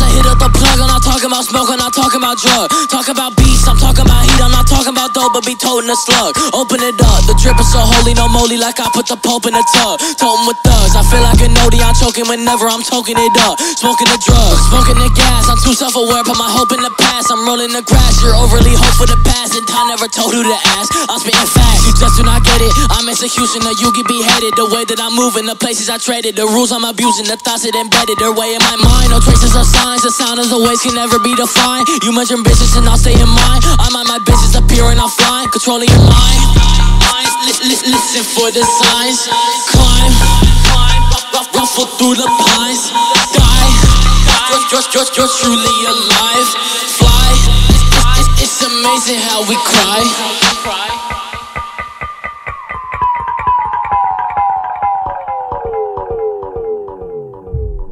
I hit up the plug. I'm not talking about smoke, I'm not talking about drug. Talk about beats, I'm talking about heat. I'm not talking about dope, but be toting a slug. Open it up, the drip is so holy, no moly, like I put the Pope in a tub. Toting with thugs, I feel like a nodie. I'm choking whenever I'm toking it up. Smoking the drugs, smoking the gas. I'm too self-aware, put my hope in the past. I'm rolling the grass, you're overly hope for the past. And time never told who to ask. I'm spitting facts, you just do not get it. I'm executioner, you get beheaded. The way that I'm moving, the places I traded, the rules I'm abusing, the thoughts that embedded their way in my mind. No traces of signs, the sound of the waves can never be defined. You mention business and I'll stay in mind. I mind my business, appear and I'm flying, controlling your mind. Listen for the signs. Climb, ruffle through the pines. Die, you're truly alive. Fly, it's amazing how we cry.